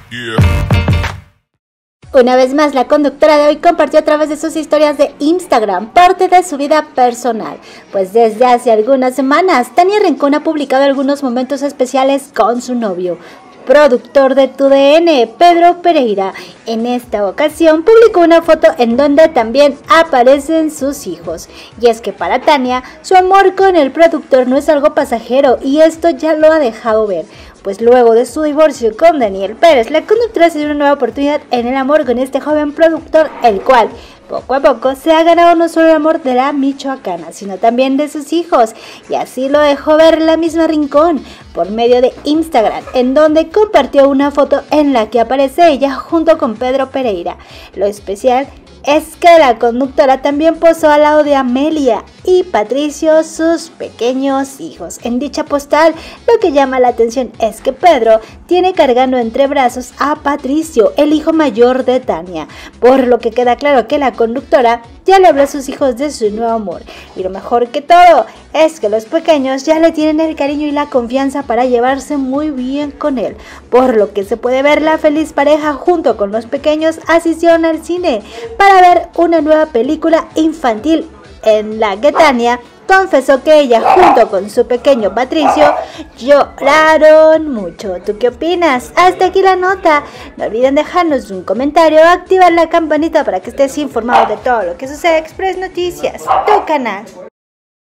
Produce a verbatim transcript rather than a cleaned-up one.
Una vez más, la conductora de hoy compartió a través de sus historias de Instagram parte de su vida personal, pues desde hace algunas semanas Tania Rincón ha publicado algunos momentos especiales con su novio, productor de Tu D N, Pedro Pereira. En esta ocasión publicó una foto en donde también aparecen sus hijos. Y es que para Tania, su amor con el productor no es algo pasajero y esto ya lo ha dejado ver. Pues luego de su divorcio con Daniel Pérez, la conductora se dio una nueva oportunidad en el amor con este joven productor, el cual poco a poco se ha ganado no solo el amor de la michoacana, sino también de sus hijos, y así lo dejó ver la misma Rincón por medio de Instagram, en donde compartió una foto en la que aparece ella junto con Pedro Pereira. Lo especial es que la conductora también posó al lado de Amelia y Patricio, sus pequeños hijos. En dicha postal, lo que llama la atención es que Pedro tiene cargando entre brazos a Patricio, el hijo mayor de Tania, por lo que queda claro que la conductora ya le habló a sus hijos de su nuevo amor. Y lo mejor que todo es que los pequeños ya le tienen el cariño y la confianza para llevarse muy bien con él, por lo que se puede ver la feliz pareja junto con los pequeños asistieron al cine para ver una nueva película infantil en la que Tania confesó que ella junto con su pequeño Patricio lloraron mucho. ¿Tú qué opinas? Hasta aquí la nota. No olviden dejarnos un comentario, activar la campanita para que estés informado de todo lo que sucede en Express Noticias, tu canal.